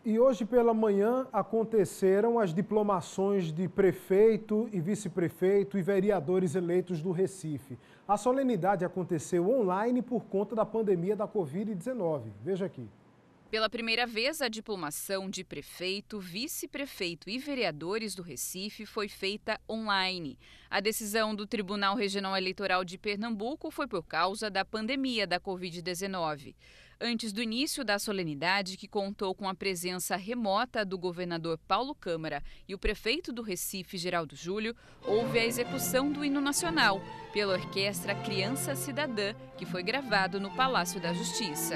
E hoje pela manhã aconteceram as diplomações de prefeito e vice-prefeito e vereadores eleitos do Recife. A solenidade aconteceu online por conta da pandemia da Covid-19. Veja aqui. Pela primeira vez, a diplomação de prefeito, vice-prefeito e vereadores do Recife foi feita online. A decisão do Tribunal Regional Eleitoral de Pernambuco foi por causa da pandemia da Covid-19. Antes do início da solenidade, que contou com a presença remota do governador Paulo Câmara e o prefeito do Recife, Geraldo Júlio, houve a execução do hino nacional pela orquestra Criança Cidadã, que foi gravado no Palácio da Justiça.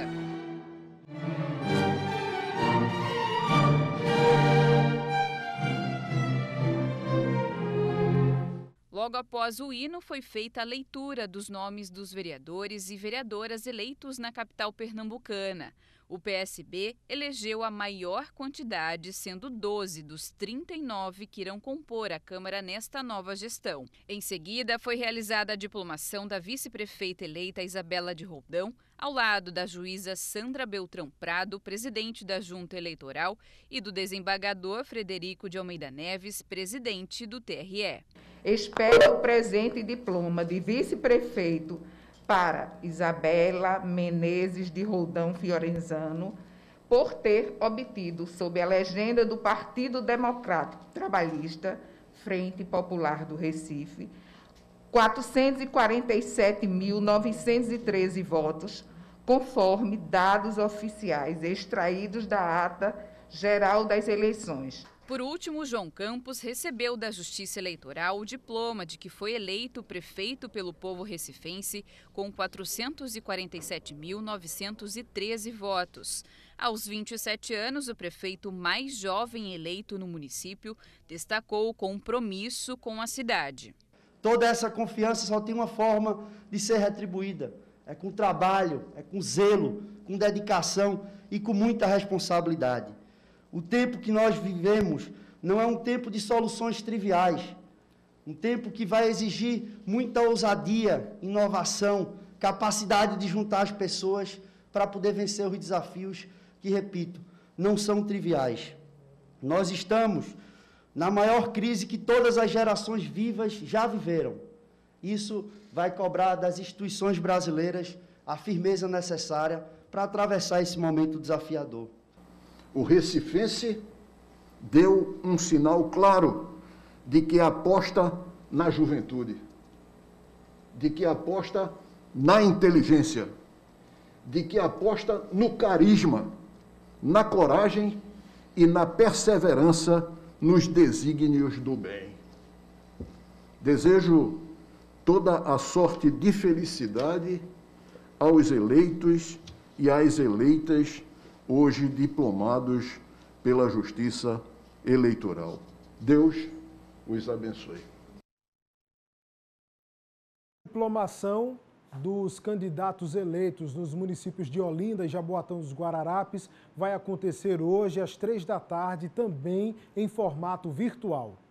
Logo após o hino, foi feita a leitura dos nomes dos vereadores e vereadoras eleitos na capital pernambucana. O PSB elegeu a maior quantidade, sendo 12 dos 39 que irão compor a Câmara nesta nova gestão. Em seguida, foi realizada a diplomação da vice-prefeita eleita Isabela de Roldão, ao lado da juíza Sandra Beltrão Prado, presidente da Junta Eleitoral, e do desembargador Frederico de Almeida Neves, presidente do TRE. Expede o presente diploma de vice-prefeito para Isabela Menezes de Roldão Fiorenzano, por ter obtido, sob a legenda do Partido Democrático Trabalhista, Frente Popular do Recife, 447.913 votos, conforme dados oficiais extraídos da ata geral das eleições. Por último, João Campos recebeu da Justiça Eleitoral o diploma de que foi eleito prefeito pelo povo recifense com 447.913 votos. Aos 27 anos, o prefeito mais jovem eleito no município destacou o compromisso com a cidade. Toda essa confiança só tem uma forma de ser retribuída. É com trabalho, é com zelo, com dedicação e com muita responsabilidade. O tempo que nós vivemos não é um tempo de soluções triviais, um tempo que vai exigir muita ousadia, inovação, capacidade de juntar as pessoas para poder vencer os desafios que, repito, não são triviais. Nós estamos na maior crise que todas as gerações vivas já viveram. Isso vai cobrar das instituições brasileiras a firmeza necessária para atravessar esse momento desafiador. O recifense deu um sinal claro de que aposta na juventude, de que aposta na inteligência, de que aposta no carisma, na coragem e na perseverança nos desígnios do bem. Desejo toda a sorte de felicidade aos eleitos e às eleitas hoje diplomados pela Justiça Eleitoral. Deus os abençoe. Diplomação dos candidatos eleitos nos municípios de Olinda e Jaboatão dos Guararapes vai acontecer hoje às 15h, também em formato virtual.